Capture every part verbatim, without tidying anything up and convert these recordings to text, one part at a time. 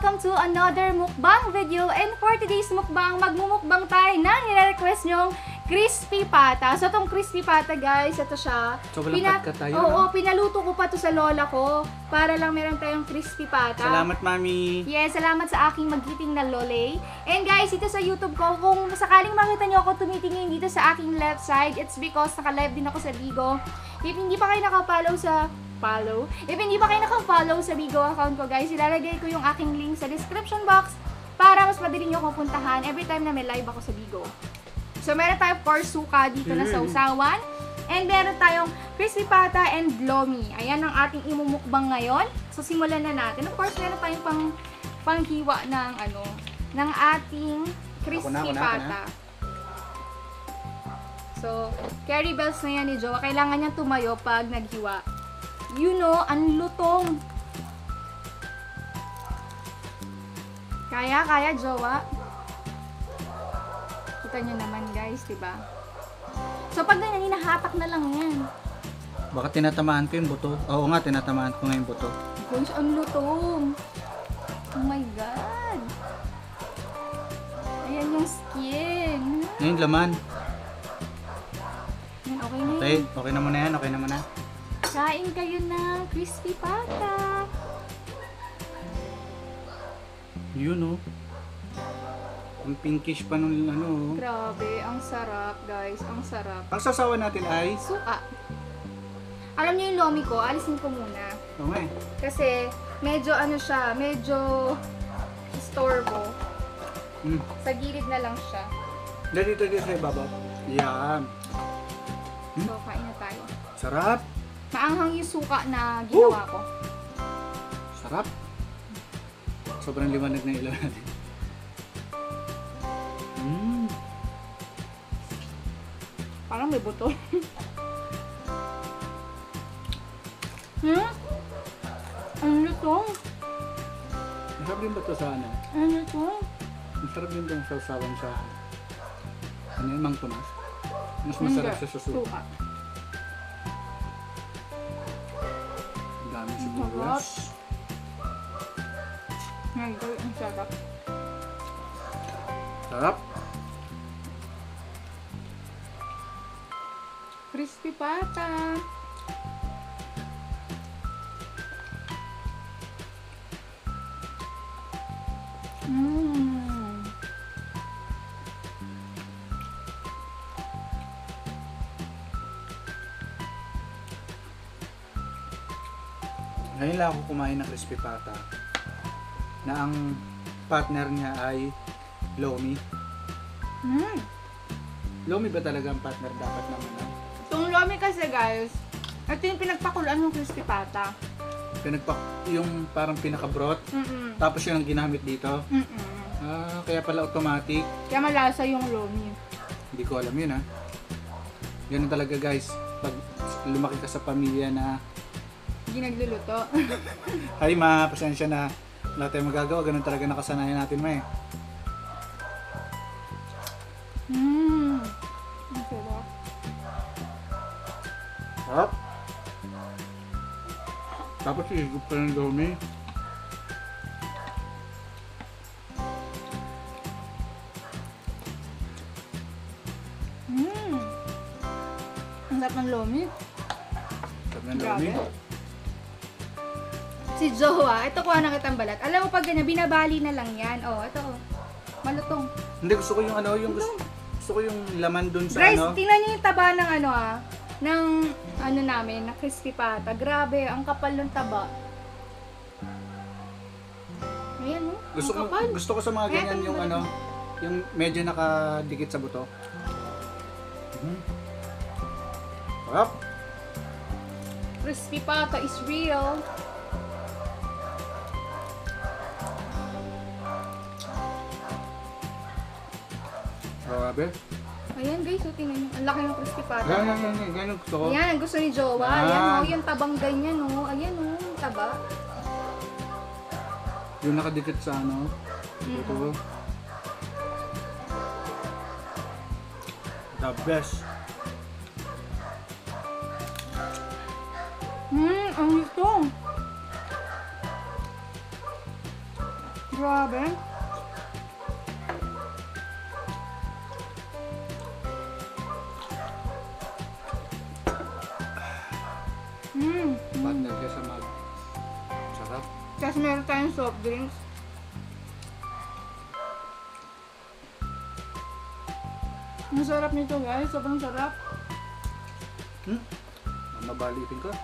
welcome to another mukbang video. And for today's mukbang, magmumukbang tayo na nire-request nyong crispy pata. So itong crispy pata guys, ito siya. So walang patka tayo, Oo, no? pinaluto ko pa to sa lola ko para lang meron tayong crispy pata. Salamat, Mami. Yes, salamat sa aking magiting na lole. And guys, ito sa YouTube ko, kung sakaling makita nyo ako tumitingin dito sa aking left side, it's because naka-live din ako sa Bigo. If hindi pa kayo naka-follow sa follow. If hindi pa kayo naka-follow sa Bigo account ko guys, ilalagay ko yung aking link sa description box para mas madali nyo akong puntahan every time na may live ako sa Bigo. So meron tayong pork suka dito na sa usawan. And meron tayong crispy pata and lomi. Ayan ang ating imumukbang ngayon. So simulan na natin. Of course, meron tayong pang panghiwa ng ano, ng ating crispy Ako na, ako na, pata. ako na. So, carry bells na yan ni Jowa. Kailangan niyang tumayo pag naghiwa. You know, ang lutong. Kaya, kaya, Jowa. Kita niyo naman, guys, diba? So, pag ganyan, hinahatak na lang yan. Baka tinatamaan ko yung buto. Oo nga, tinatamaan ko nga yung buto. Guys, ang lutong. Oh my God. Ayan yung skin. Ngayon, laman. Yan, okay na Okay, yun. okay na muna yan, okay na muna. Kain kayo na crispy pata. Yun, oh. Ang pinkish pa nung ano, oh. Grabe, ang sarap, guys. Ang sarap. Ang sasawa natin ay... Suka. Alam niyo yung lomi ko, alisin ko muna. Oo nga eh. Kasi medyo ano siya, medyo istorbo. Mm. Sa gilid na lang siya. Dito, dito sa ibabaw. Yan. So, kain na tayo. Sarap. Maanghang yung suka na ginawa ko. Sarap. Sobrang liwanag na ilaw natin. Mm. Parang may buto. Hmm? Ang lutong. Masarap din ba ito sa ano? Ang lutong. Masarap din itong sausawan sa... Ano yun, Mang Tomas? Mas masarap Hindi. siya sa suka. Suka. Ang dami Sarap. sibuyas. Ngayon, ang sarap. Sarap. Crispy pata. Mmm. Ngayon lang ako kumain ng crispy pata na ang partner niya ay lomi. Mmm. Lomi ba talaga ang partner dapat naman? No? Itong lomi kasi guys, ito yung pinagpakulan ng crispy pata. Pinagpak yung parang pinaka-broth, Mm-mm. tapos yun ang ginamit dito. Mm-mm. Ah, kaya pala automatic. Kaya malasa yung lomi. Hindi ko alam yun ha. Ganun talaga guys. Pag lumaki ka sa pamilya na Hindi nagluluto. ay ma, pasensya na wala tayong magagawa. Ganun talaga nakasanayan natin ma eh. Mmm. Ang sarap. Sarap. Tapos ihigop pa ng lomi. Mmm. Ang sarap ng lomi. Sarap ng lomi. Grabe. Si Jowa, ito kuha na kitang balat. Alam mo pag ganyan, binabali na lang yan. Oh, ito oh. Malutong. Hindi, gusto ko yung ano, yung gusto, gusto ko yung laman dun sa Guys, ano. tingnan niyo yung taba ng ano ah. Ng ano namin, na crispy pata. Grabe, ang kapal ng taba. Ayan oh. Gusto ang ko, kapal. gusto ko sa mga Kaya ganyan ito yung yung ano, yung medyo nakadikit sa buto. Mhm. Sarap. Crispy pata is real. Grabe. Ayan guys, so tingnan niyo. Ang laki ng crispy pata. Yan, yan, yan, yan, yan, gusto ko. Ayan, ang gusto ni Jowa. Ah. Ayan oh, yung tabang ganyan oh. Ayan oh, yung taba. Yung nakadikit sa ano. Mm-mm. Ito. The best. Hmm, ang lutong. Grabe. Mmm. Partner kaya sa mag. Sarap. Tapos meron tayong soft drinks. Ang sarap nito guys. Sobrang sarap. Hmm? Mabalitin ko.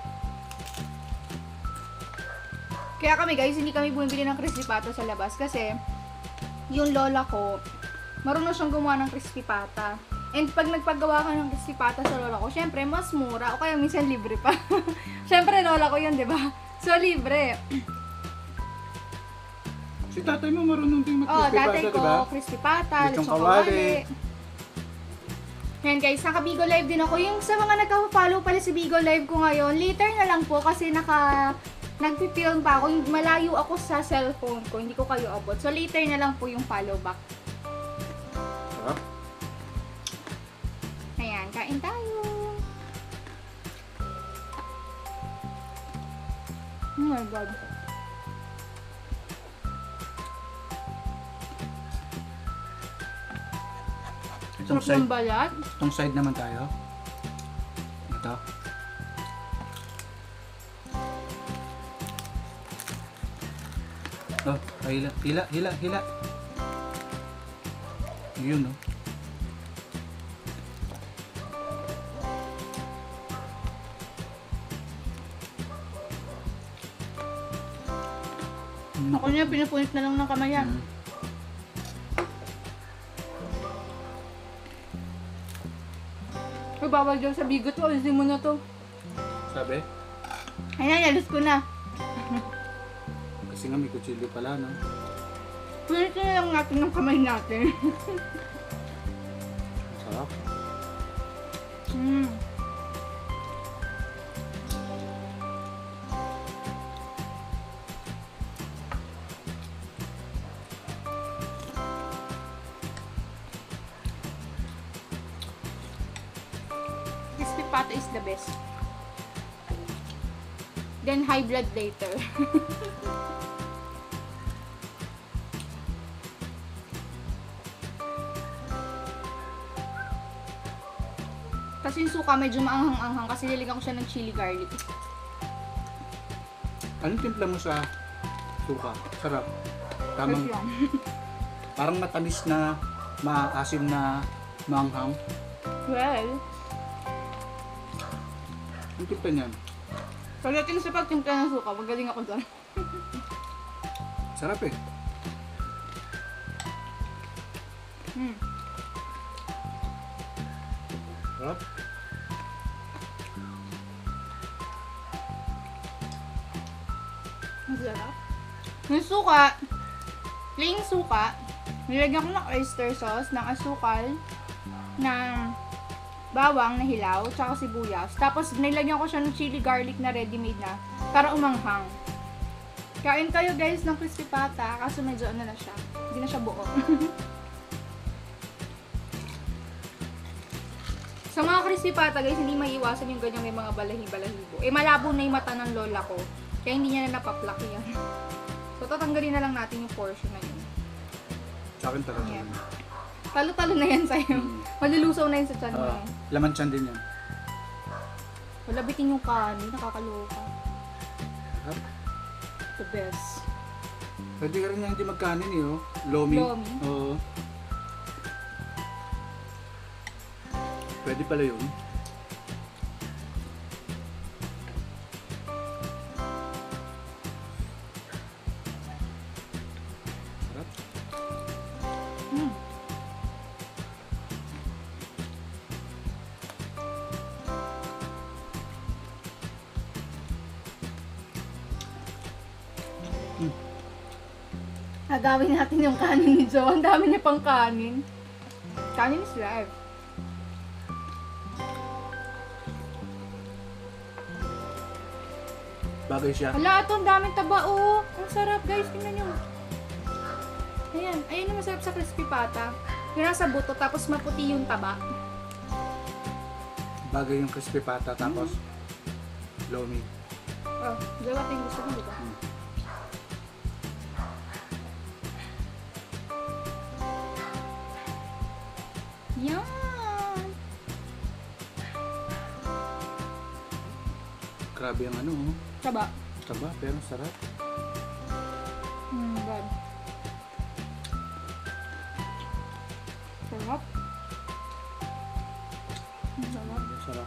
Kaya kami guys, hindi kami bumibili ng crispy pata sa labas kasi yung lola ko, marunong siyang gumawa ng crispy pata. And pag nagpagawa ka ng crispy pata sa lola ko, syempre mas mura o kaya minsan libre pa. Syempre lola ko yun, di ba? So libre. Si tatay mo marunong din Oh, mag-crispy dati pata, ko, diba? crispy pata, Lechong lechong kawali. kawali. Yan guys, naka Bigo Live din ako. Yung sa mga nagka-follow pala sa Bigo Live ko ngayon, later na lang po kasi naka nagpi-film pa ako. Malayo ako sa cellphone ko, hindi ko kayo abot. So later na lang po yung follow back. Sarap. Ayan, kain tayo. Oh my god. Itong Sarap ng side, balat. itong side naman tayo. Ito. Oh, hila, hila, hila, hila. Yun, oh. Ako niya, pinupunit na lang ng kamay yan. Mm. Ay, bawal dyan sa bigot ko. Alisin mo na to. Sabi? Ayan, alis ko na. Kasi nga may kutsilyo pala, no? Punit na lang natin ng kamay natin. Sarap. Mm. Crispy pata is the best. Then high blood later. Kasi yung suka medyo maanghang-anghang kasi nilagyan ko siya ng chili garlic. Anong timpla mo sa suka? Sarap. Tamang, Fresh lang. parang matamis na, maasim na maanghang. Well, Ang timpla niyan. pagdating sa pagtimpla ng suka, magaling ako dyan. Sarap eh. Hmm. Sarap. Ang sarap. Yung suka, plain suka, nilagyan ko ng oyster sauce, ng asukal, ng bawang na hilaw, tsaka sibuyas. Tapos nilagyan ko siya ng chili garlic na ready-made na para umanghang. Kain kayo guys ng crispy pata, kaso medyo ano na siya, hindi na siya buo. Sa mga crispy pata guys, hindi maiiwasan yung ganyan may mga balahi-balahibo. Eh malabo na yung mata ng lola ko, kaya hindi niya na napaplak yan. So tatanggalin na lang natin yung portion na yun. Sa akin talaga. Yan. yun. Talo-talo na yan sa'yo. Mm. Malulusaw na yun sa tiyan mo. Ah, laman tiyan din yan. Wala bitin yung kanin, nakakaloka. Sarap. The best. Pwede ka rin nga hindi magkanin eh, oh. Lomi. Lomi? Oo. Pwede pala yun. Sarap. Mm. Mm. Agawin natin yung kanin ni Joe. Ang dami niya pang kanin. Kanin is life. Bagay siya. Hala, ito ang daming taba, oh. Ang sarap, guys. Tingnan nyo. Ayan. Ayan yung masarap sa crispy pata. Yung nasa buto, tapos maputi yung taba. Bagay yung crispy pata tapos lomi. Oh, Joe, ito yung gusto mo, di ba? Mm. Yan. Grabe ang ano, oh. Taba. Taba, pero sarap. Hmm, God. Sarap. Hmm, sarap. Sarap.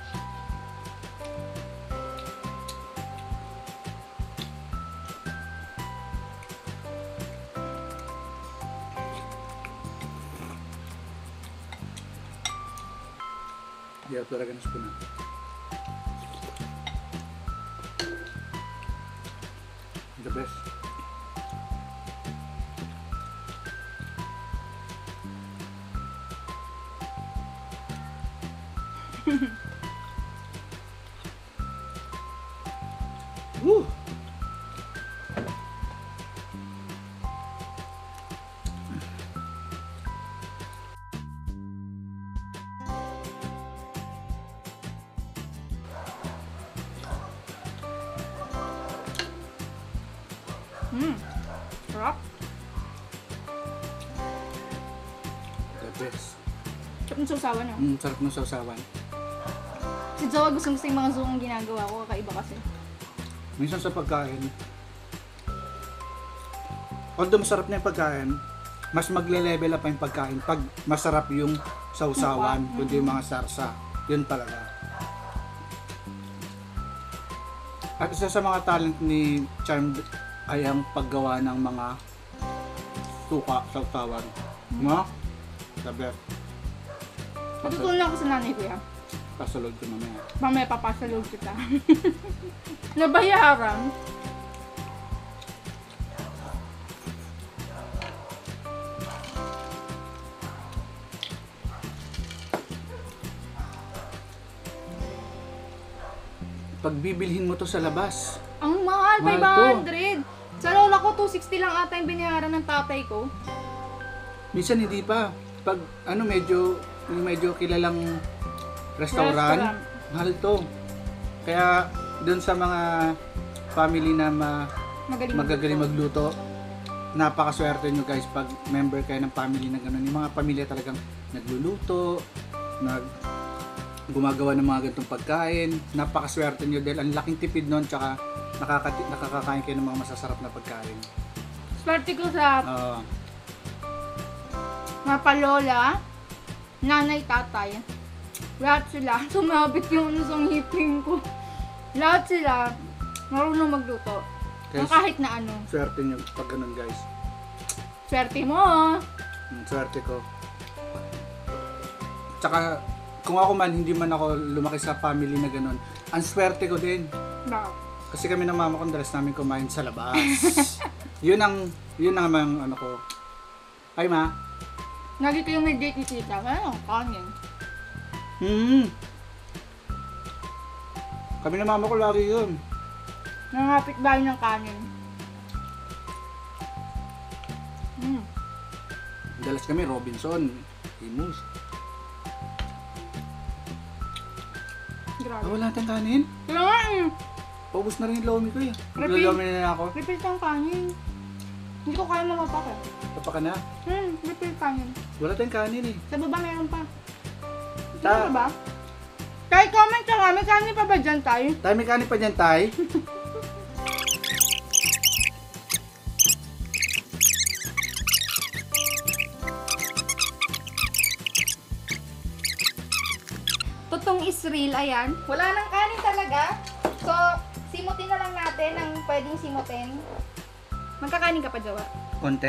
Hirap talaga ng spoon, ah. The best. Woo! Hmm. Sarap. The best. Sarap ng sausawan, no? Mm, sarap ng sausawan. Si Jowa gusto gusto yung mga zoom ginagawa ko. Kakaiba kasi. Minsan sa pagkain, although masarap na yung pagkain, mas magle-level up pa yung pagkain pag masarap yung sausawan, Mukha. kundi yung mga sarsa. Yun talaga. At isa sa mga talent ni Charmed ay ang paggawa ng mga suka, sausawan. No? The best. Matutunan ko sa nanay ko yan. Pasulod ko mamaya. Mamaya papasalog kita. Nabayaran. Pag bibilhin mo to sa labas, Ang mahal, Mahal five hundred. Sa lola ko, two sixty lang ata yung binayaran ng tatay ko. minsan hindi pa. Pag ano medyo medyo kilalang restaurant, Restaurant. mahal to. Kaya doon sa mga family na ma, Magaling. magagaling magluto, napakaswerte nyo guys pag member kayo ng family na gano'n. Yung mga pamilya talagang nagluluto, nag gumagawa ng mga ganitong pagkain. Napakaswerte nyo dahil ang laking tipid nun, tsaka nakakati, nakakakain kayo ng mga masasarap na pagkain. Swerte ko sa Uh, mga palola, nanay, tatay. Lahat sila. Sumabit yung ano sa ngipin ko. Lahat sila marunong magluto. Ng Guys, kahit na ano. swerte nyo pag ganun guys. Swerte mo. Mm, swerte ko. Tsaka, kung ako man, hindi man ako lumaki sa family na ganun, ang swerte ko din. Bakit? Kasi kami ng mama ko, dalas namin kumain sa labas. yun ang, yun ang mga ano ko. Ay ma. Lagi kayong may date ni tita. Ano? Kanin. Hmm. Kami ng mama ko lagi yun. Nangapit bahay ng kanin. Hmm. Dalas kami Robinson, Imus. Grabe. Ah, wala tayong kanin? Kaya nga eh. Paubos na rin yung lomi ko eh. Repeat. Lomi na ako. Refill kang kanin. Hindi ko kaya mamapak eh. Tapa ka na. Hmm, refill kanin. Wala tayong kanin eh. Sa baba meron pa. Ta- Ano ba? Kahit comment ka nga, may kanin pa ba dyan tayo? Tayo may kanin pa dyan, Tay. Totong is real, ayan. Wala nang kanin talaga. So, simutin na lang natin ang pwedeng simutin. Magkakanin ka pa, Jawa? Konti.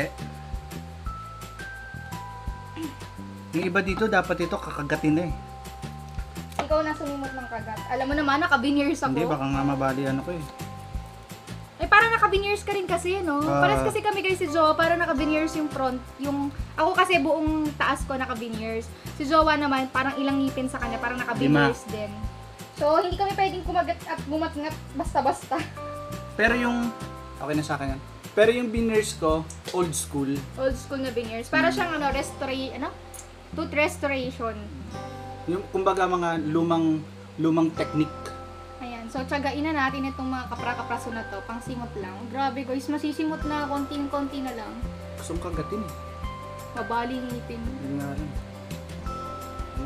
Yung iba dito, dapat ito kakagatin na eh. Ikaw na sumimot ng kagat. Alam mo naman, naka-veneers ako. Hindi, baka nga mabali ano ko eh. Eh, parang naka-veneers ka rin kasi, no? Ah. Paras kasi kami guys si Jowa, parang naka-veneers yung front. Yung, ako kasi buong taas ko naka-veneers. Si Jowa naman, parang ilang ngipin sa kanya, parang naka-veneers din. So, hindi kami pwedeng kumagat at gumatngat basta-basta. Pero yung, okay na sa akin yan. Pero yung veneers ko, old school. Old school na veneers. Para siyang ano, restora- ano? Tooth restoration. Yung, kumbaga mga lumang, lumang technique. Ayan. So, tsagain na natin itong mga kapra-kapraso na to. Pang simot lang. Grabe guys, masisimot na konting-konti na lang. Gusto kong kagatin eh. Babali ngipin. Yun nga rin.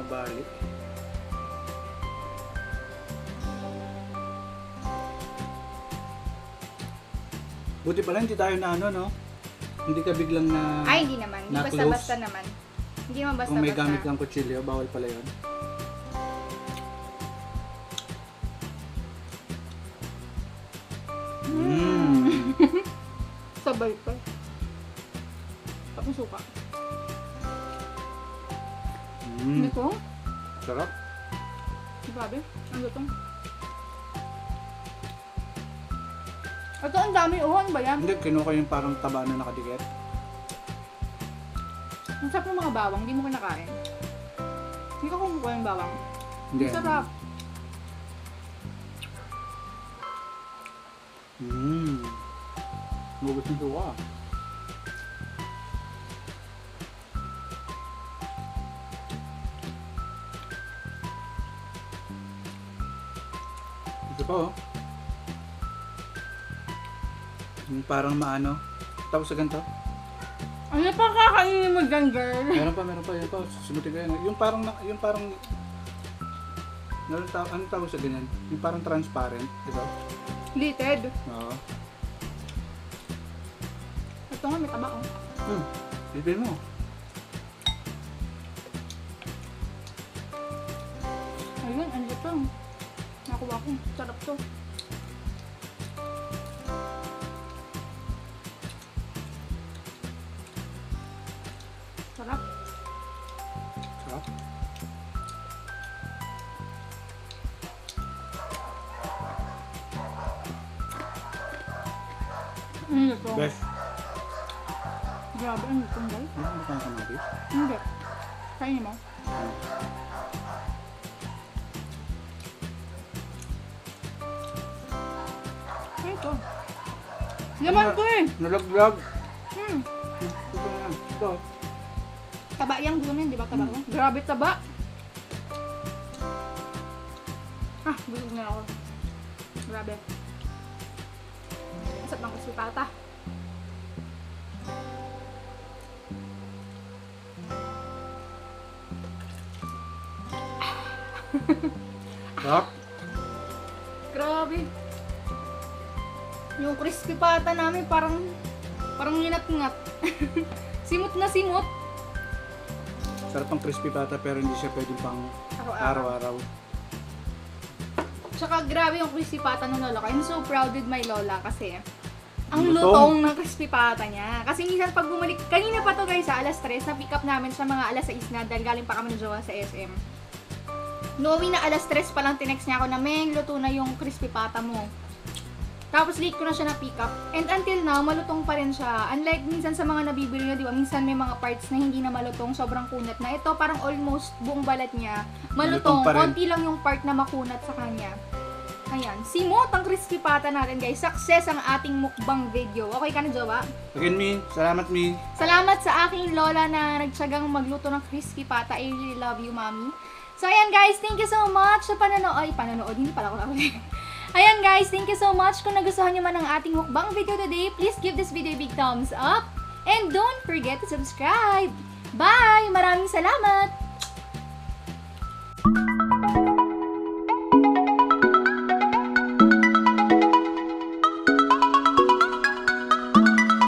mabalik. Buti pala hindi tayo na ano, no? Hindi ka biglang na... Ay, hindi naman. Hindi na basta-basta close. naman. Hindi naman basta-basta. Kung may gamit kang kutsilyo, bawal pala yun. Mm. Sabay pa. Tapos suka. Mm. Ito? Sarap. Grabe. Ang lutong. Ito ang dami. Oh, ano ba yan? Hindi, kinuha ko yung parang taba na nakadikit. Ang sarap ng mga bawang. Hindi mo kinakain. Hindi ko kumukuha yung bawang. Hindi. Ang sarap. Mmm. Mugos ng suka. Ito pa oh. Yung parang maano. Tapos sa ganito. Ano pa kakainin mo dyan, girl? Meron pa, meron pa. Yan pa. Sumutin ko yan. Yung parang, na- yung parang, ano tawag, ano tawag sa ganyan? Yung parang transparent, di ba? Litted. Oo. Ito nga, may taba oh. Hmm. Bibin mo. Ayun, ang lutong. Nakuha ko. Sarap to. Sarap. Sarap. Ang lutong. Best. Grabe, ang lutong guys. Ano ba kang kamatis? Hindi. Kainin mo. Ay, ito. Laman to eh. Nalaglag. Hmm. Ito na. Ito. Taba yung gusto na yun, di ba? Taba ko. Grabe taba. Ah, busog na ako. Grabe. Masap ng kusutata. Sarap. Grabe. Yung crispy pata namin parang parang nginat-ngat. Simot na simot. Sarap ang crispy pata pero hindi siya pwedeng pang Araw-araw. araw-araw. Tsaka grabe yung crispy pata ng lola ko. I'm so proud with my lola kasi ang Lutong. lutong ng crispy pata niya. Kasi minsan pag bumalik, kanina pa to guys sa alas tres, na pick up namin sa mga alas sais na dahil galing pa kami ng jowa sa S M. Knowing na alas tres pa lang tinext niya ako na, Meng, luto na yung crispy pata mo. Tapos late ko na siya na-pick up. And until now, malutong pa rin siya. Unlike minsan sa mga nabibili niya, di ba? Minsan may mga parts na hindi na malutong, sobrang kunat na. Ito parang almost buong balat niya. Malutong Malutong, pa rin. konti lang yung part na makunat sa kanya. Ayan. Simot ang crispy pata natin, guys. Success ang ating mukbang video. Okay ka na, Jowa? Again, Mi. Salamat, Mi. Salamat sa aking lola na nagtsagang magluto ng crispy pata. I really love you, Mommy. So, ayan guys, thank you so much sa pananood. Ay, pananood, hindi pala ako nakuli. Ayan guys, thank you so much. Kung nagustuhan nyo man ang ating mukbang video today, please give this video a big thumbs up. And don't forget to subscribe. Bye! Maraming salamat!